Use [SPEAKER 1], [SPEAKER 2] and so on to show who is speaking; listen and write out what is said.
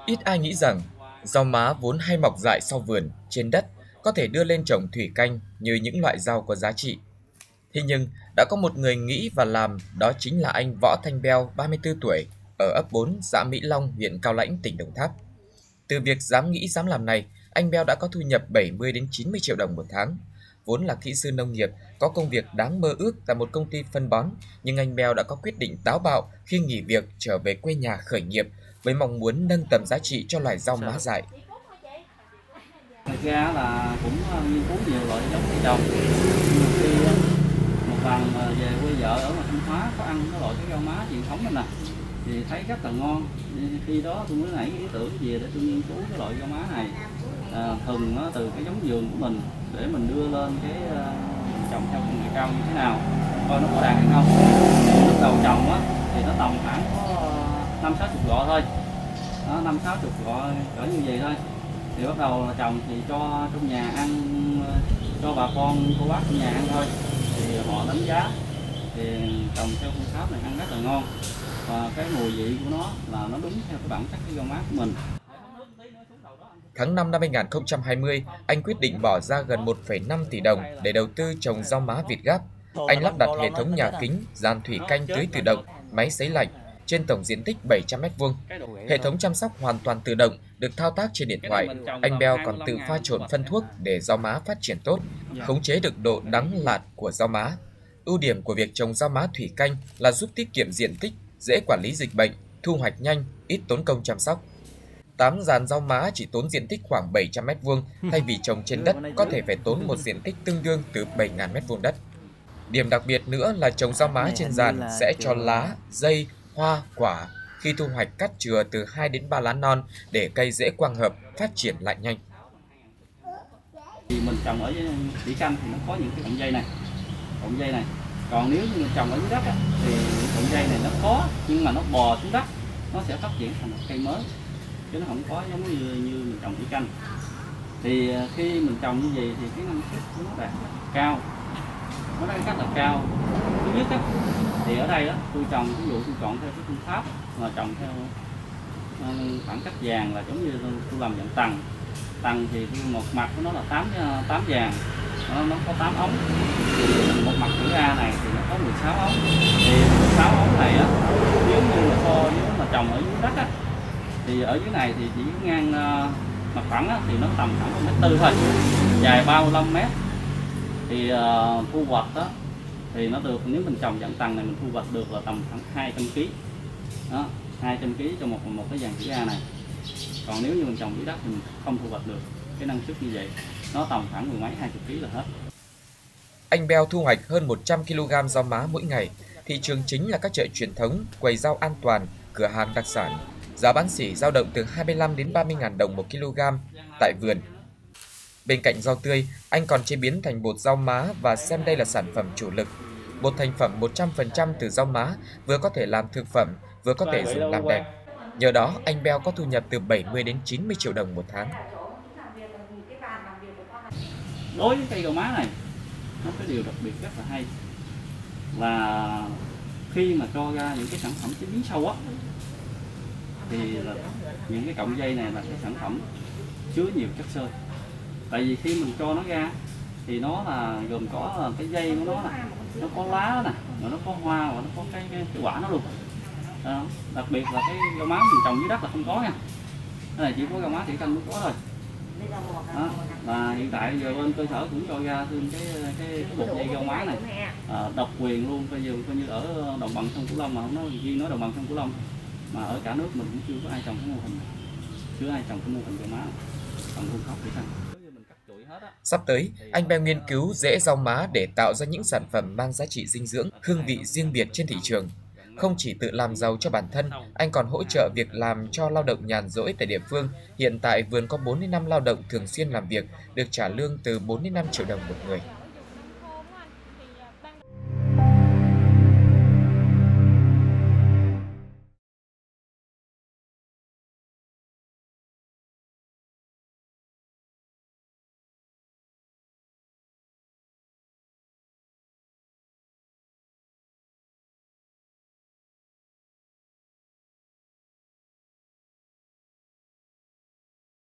[SPEAKER 1] Ít ai nghĩ rằng rau má vốn hay mọc dại sau vườn, trên đất có thể đưa lên trồng thủy canh như những loại rau có giá trị. Thế nhưng đã có một người nghĩ và làm, đó chính là anh Võ Thanh Beo, 34 tuổi, ở ấp 4, xã Mỹ Long, huyện Cao Lãnh, tỉnh Đồng Tháp. Từ việc dám nghĩ dám làm này, anh Beo đã có thu nhập 70 đến 90 triệu đồng một tháng. Vốn là kỹ sư nông nghiệp, có công việc đáng mơ ước tại một công ty phân bón, nhưng anh Beo đã có quyết định táo bạo khi nghỉ việc trở về quê nhà khởi nghiệp với mong muốn nâng tầm giá trị cho loài rau má dại.
[SPEAKER 2] Thật ra là cũng nghiên cứu nhiều loại giống cây trồng. Khi một lần về quê vợ ở Thanh Hóa có ăn cái loại cái rau má truyền thống này nè, thì thấy rất là ngon. Khi đó tôi mới nảy cái ý tưởng về để tôi nghiên cứu cái loại rau má này, thuần nó từ cái giống vườn của mình để mình đưa lên cái trồng theo công nghệ cao như thế nào, coi nó có đạt hay không. Lúc đầu trồng á thì nó tầm khoảng có 50-60 gọ thôi, 50-60 gọ cỡ như vậy thôi. Thì bắt đầu là trồng thì cho trong nhà ăn, cho bà con cô bác trong nhà ăn thôi, thì họ đánh giá thì trồng theo phương pháp này ăn rất là ngon, và cái mùi vị của nó là nó đúng theo cái bản chất cái rau má của mình.
[SPEAKER 1] Tháng 5 năm 2020, anh quyết định bỏ ra gần 1,5 tỷ đồng để đầu tư trồng rau má Việt Gáp. Anh lắp đặt hệ thống nhà kính, giàn thủy canh tưới tự động, máy sấy lạnh trên tổng diện tích 700 m². Hệ thống chăm sóc hoàn toàn tự động, được thao tác trên điện thoại. Anh Beo còn tự pha trộn phân thuốc để rau má phát triển tốt, khống chế được độ đắng lạt của rau má. Ưu điểm của việc trồng rau má thủy canh là giúp tiết kiệm diện tích, dễ quản lý dịch bệnh, thu hoạch nhanh, ít tốn công chăm sóc. 8 giàn rau má chỉ tốn diện tích khoảng 700 m², thay vì trồng trên đất có thể phải tốn một diện tích tương đương từ 7.000 m² đất. Điểm đặc biệt nữa là trồng rau má trên giàn sẽ cho lá, dây, hoa, quả khi thu hoạch cắt chừa từ 2 đến 3 lá non để cây dễ quang hợp, phát triển lại nhanh.
[SPEAKER 2] Thì mình trồng ở thủy canh thì nó có những cái cọng dây này. Còn nếu như mình trồng ở dưới đất thì những cọng dây này nó có, nhưng mà nó bò xuống đất, nó sẽ phát triển thành một cây mới, chứ nó không có giống như mình trồng thủy canh. Thì khi mình trồng như vậy thì cái năng suất của nó đạt cao, nó đang rất là cao. Thứ nhất thì ở đây tôi trồng, ví dụ tôi chọn theo cái phương pháp mà trồng theo khoảng cách vàng, là giống như tôi làm dạng tầng. Tầng thì một mặt của nó là 8 vàng, nó có 8 ống. Một mặt chữ A này thì nó có 16 ống. Thì 16 ống này nếu như mà trồng ở dưới đất thì ở dưới này thì chỉ ngang mặt phẳng thì nó tầm khoảng 1,4 m thôi, dài 35 m. Thì thu hoạch thì nó được, nếu mình trồng dạng tầng này mình thu hoạch được là tầm khoảng 200 kg. Đó, 200 kg cho một cái dàn chữ A này. Còn nếu như mình trồng dưới đất thì mình không thu hoạch được cái năng suất như vậy, nó tầm khoảng 10 mấy 20 kg là hết.
[SPEAKER 1] Anh Beo thu hoạch hơn 100 kg rau má mỗi ngày. Thị trường chính là các chợ truyền thống, quầy rau an toàn, cửa hàng đặc sản. Giá bán sỉ dao động từ 25 đến 30.000 đồng 1 kg tại vườn. Bên cạnh rau tươi, anh còn chế biến thành bột rau má và xem đây là sản phẩm chủ lực. Bột thành phẩm 100% từ rau má, vừa có thể làm thực phẩm, vừa có thể dùng làm đẹp. Nhờ đó, anh Beo có thu nhập từ 70 đến 90 triệu đồng một tháng.
[SPEAKER 2] Đối với cây rau má này, nó có điều đặc biệt rất là hay là khi mà cho ra những cái sản phẩm chế biến sâu thì là những cái cọng dây này là cái sản phẩm chứa nhiều chất xơ. Tại vì khi mình cho nó ra thì nó là gồm có là cái dây của nó nè, nó có lá nè, rồi nó có hoa, và nó có cái quả nó luôn. Đặc biệt là cái rau má mình trồng dưới đất là không có nha. Cái này chỉ có rau má thủy canh mới có thôi. Đó, và hiện tại giờ bên cơ sở cũng cho ra thêm cái bột dây rau má này độc quyền luôn, coi như ở đồng bằng sông Cửu Long, mà không nói riêng nói đồng bằng sông Cửu Long, mà ở cả nước mình cũng chưa có ai trồng cái mô hình này, chưa ai trồng cái mô hình rau má bằng phương pháp thủy canh.
[SPEAKER 1] Sắp tới, anh Beo nghiên cứu rễ rau má để tạo ra những sản phẩm mang giá trị dinh dưỡng, hương vị riêng biệt trên thị trường. Không chỉ tự làm giàu cho bản thân, anh còn hỗ trợ việc làm cho lao động nhàn rỗi tại địa phương. Hiện tại vườn có 4 đến 5 lao động thường xuyên làm việc, được trả lương từ 4 đến 5 triệu đồng một người.